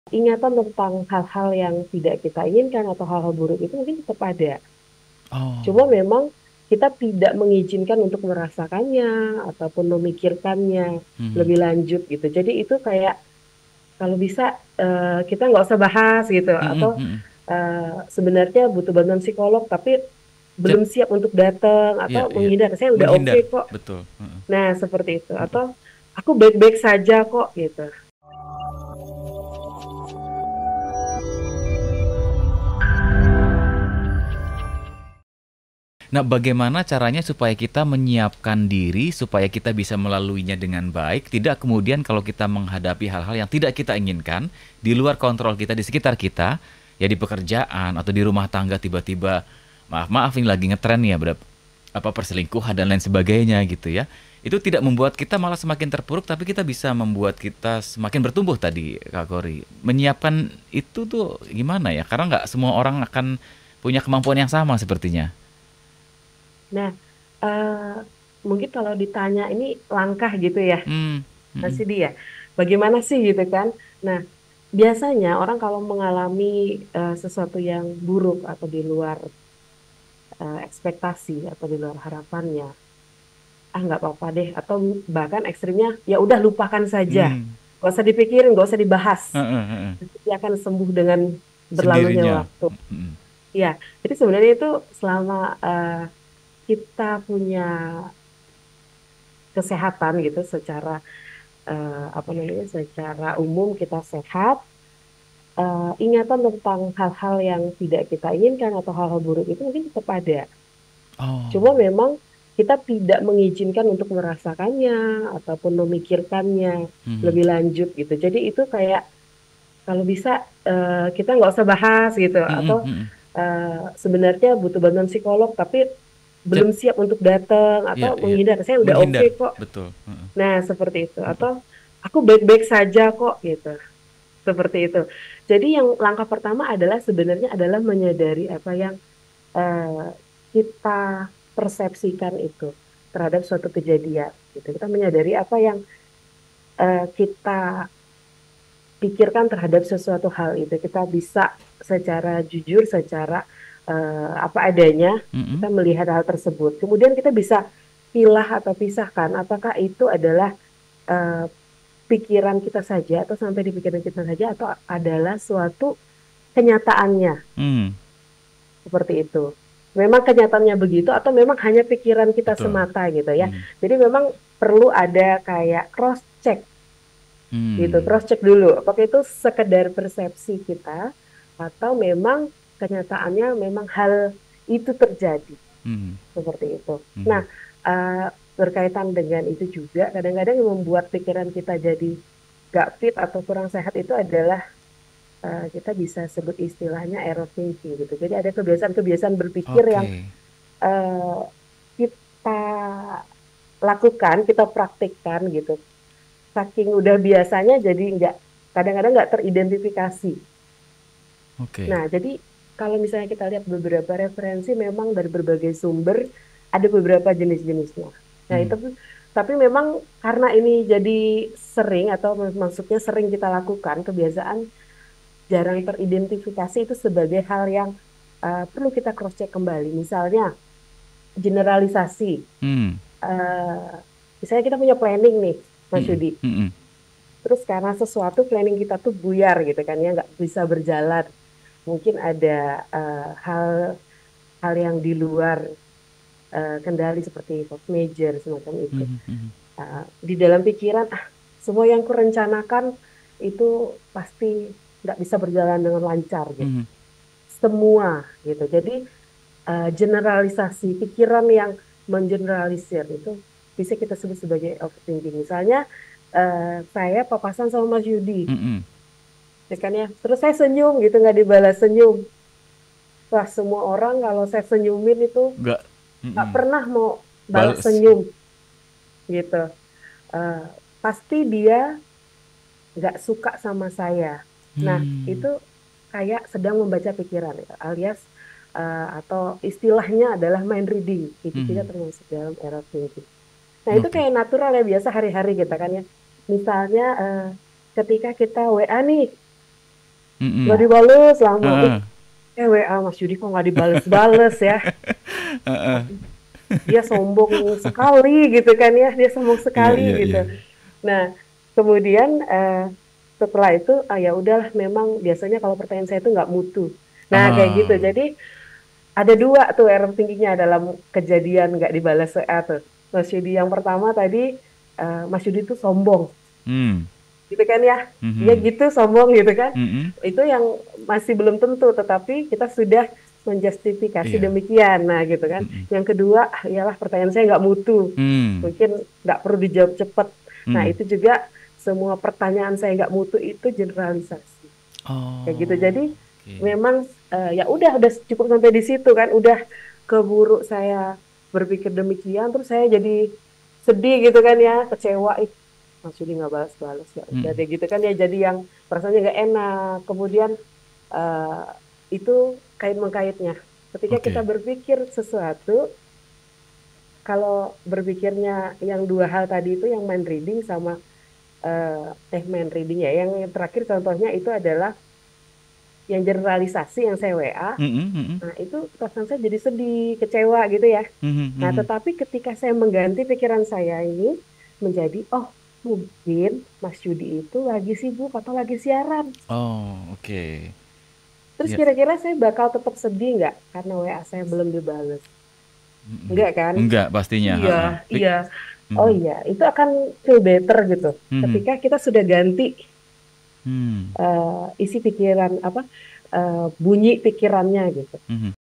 Ingatan tentang hal-hal yang tidak kita inginkan atau hal-hal buruk itu mungkin tetap ada. Cuma Oh. memang kita tidak mengizinkan untuk merasakannya ataupun memikirkannya Mhm. lebih lanjut gitu. Jadi itu kayak kalau bisa kita nggak usah bahas gitu. Mhm Atau mhm. sebenarnya butuh bantuan psikolog tapi Cep belum siap untuk datang atau iya iya. menghindar. Saya udah oke Menghindar, kok. betul, heeh. Nah seperti itu. Mhm. Atau aku baik-baik saja kok gitu. Nah, bagaimana caranya supaya kita menyiapkan diri supaya kita bisa melaluinya dengan baik, tidak kemudian kalau kita menghadapi hal-hal yang tidak kita inginkan, di luar kontrol kita, di sekitar kita, ya di pekerjaan atau di rumah tangga tiba-tiba, maaf-maaf ini lagi ngetren ya, apa perselingkuhan dan lain sebagainya gitu ya. Itu tidak membuat kita malah semakin terpuruk, tapi kita bisa membuat kita semakin bertumbuh tadi, Kak Kori. Menyiapkan itu tuh gimana ya? Karena nggak semua orang akan punya kemampuan yang sama sepertinya. Nah mungkin kalau ditanya ini langkah gitu ya. Hmm, mhm. Masih dia. Bagaimana sih gitu kan? Nah, biasanya orang kalau mengalami sesuatu yang buruk atau di luar ekspektasi atau di luar harapannya, nggak apa-apa deh. Atau bahkan ekstrimnya, ya udah lupakan saja. Hmm. Gak usah dipikirin, gak usah dibahas. Heeh heeh. Nanti dia akan sembuh dengan berlalunya Sendirinya. waktu. Mhm. Ya, jadi sebenarnya itu selama kita punya kesehatan gitu secara apa namanya, secara umum kita sehat, ingatan tentang hal-hal yang tidak kita inginkan atau hal-hal buruk itu mungkin tetap ada. Oh. Cuma memang kita tidak mengizinkan untuk merasakannya ataupun memikirkannya Mhm. lebih lanjut gitu. Jadi itu kayak kalau bisa kita nggak usah bahas gitu. Mhm Atau mhm. sebenarnya butuh bantuan psikolog tapi belum Cep siap untuk datang atau iya iya. menghindar. Saya udah oke Menghindar, kok. betul, heeh. Nah seperti itu. Mhm. Atau aku baik-baik saja kok gitu. Seperti itu. Jadi yang langkah pertama adalah sebenarnya adalah menyadari apa yang eh, kita persepsikan itu terhadap suatu kejadian. Gitu. Kita menyadari apa yang kita pikirkan terhadap sesuatu hal itu. Kita bisa secara jujur, secara apa adanya Mhm. kita melihat hal tersebut. Kemudian kita bisa pilah atau pisahkan apakah itu adalah eh, pikiran kita saja atau sampai di pikiran kita saja atau adalah suatu kenyataannya Mmm, seperti itu. Memang kenyataannya begitu atau memang hanya pikiran kita betul. semata gitu ya. Mhm. Jadi memang perlu ada kayak cross check gitu, Mmm. cross check dulu apakah itu sekedar persepsi kita atau memang kenyataannya memang hal itu terjadi Mhm. seperti itu. Nah, Mhm. eh, berkaitan dengan itu juga kadang-kadang yang membuat pikiran kita jadi gak fit atau kurang sehat itu adalah kita bisa sebut istilahnya error thinking gitu. Jadi ada kebiasaan-kebiasaan berpikir yang Oke. eh, kita lakukan, kita praktikkan gitu. Saking udah biasanya jadi nggak kadang-kadang nggak teridentifikasi. Oke. Nah, jadi kalau misalnya kita lihat beberapa referensi memang dari berbagai sumber ada beberapa jenis-jenisnya. Nah, Mhm. itu tapi memang karena ini jadi sering atau maksudnya sering kita lakukan kebiasaan jarang teridentifikasi itu sebagai hal yang perlu kita cross check kembali. Misalnya generalisasi. Mmm. Eh, Misalnya kita punya planning nih, Mas Mhm Yudi. mhm. Terus karena sesuatu planning kita tuh buyar gitu kan ya, nggak bisa berjalan. Mungkin ada hal hal yang di luar kendali seperti force major semacam itu. Mhm mhm. Di dalam pikiran, semua yang kurencanakan itu pasti nggak bisa berjalan dengan lancar gitu. Mhm. Semua gitu. Jadi generalisasi pikiran yang mengeneralisir itu bisa kita sebut sebagai overthinking. Misalnya saya papasan sama Mas Yudi, Mhm. ya kan ya. Terus saya senyum gitu nggak dibalas senyum. Wah semua orang kalau saya senyumin itu Nggak nggak mhm. pernah mau balas Bales. senyum gitu. Eh, Pasti dia nggak suka sama saya. Nah Mmm. itu kayak sedang membaca pikiran ya, alias atau istilahnya adalah mind reading. Itu juga Mhm. termasuk dalam error thinking. Nah, itu Oke. kayak natural ya biasa hari-hari kita kan ya. Misalnya ketika kita WA nih, Mm-mm. nggak dibales lama. Heeh. WA Mas Yudi kok nggak dibales-bales ya? Heeh. Waduh, dia sombong sekali gitu kan ya, dia sombong Iya, sekali iya, gitu. iya. Nah, kemudian setelah itu ya udahlah, memang biasanya kalau pertanyaan saya itu nggak mutu. Nah, kayak gitu. Ah. Jadi ada dua tuh error tingginya dalam kejadian nggak dibalas WA tuh. Mas Yudi yang pertama tadi, Mas Yudi tuh sombong Hmm. gitu kan ya. Dia Mhm. gitu sombong gitu kan. Mhm. Itu yang masih belum tentu, tetapi kita sudah menjustifikasi Iya. demikian. Nah, gitu kan. Mhm. Yang kedua, ialah pertanyaan saya nggak mutu. Hmm. Mungkin nggak perlu dijawab cepat. Nah, Hmm. itu juga semua pertanyaan saya nggak mutu itu generalisasi. Kayak gitu. Oh, Jadi oke. memang ya udah cukup sampai di situ kan. Udah keburu saya berpikir demikian, terus saya jadi sedih gitu kan ya, kecewa. Ih, Mas Yudi nggak balas-balas, ya udah Mhm. deh gitu kan ya, jadi yang perasaannya nggak enak. Kemudian eh, itu kait mengkaitnya. Ketika kita Oke. berpikir sesuatu, kalau berpikirnya yang dua hal tadi itu, yang mind reading sama mind reading ya, yang terakhir contohnya itu adalah yang generalisasi yang saya WA. Mhm, mhm. Nah, itu perasaan saya jadi sedih, kecewa gitu ya. Mhm, Nah, mhm. tetapi ketika saya mengganti pikiran saya ini menjadi, oh, mungkin Mas Yudi itu lagi sibuk atau lagi siaran. Oh, oke. Terus Ya. kira-kira saya bakal tetap sedih nggak karena WA saya belum dibales? Mhm. Enggak kan? Enggak pastinya, Iya, heeh. iya. Oh Mhm. iya, itu akan feel better gitu. Mhm. Ketika kita sudah ganti Hmm. isi pikiran, apa, bunyi pikirannya gitu. Mhm.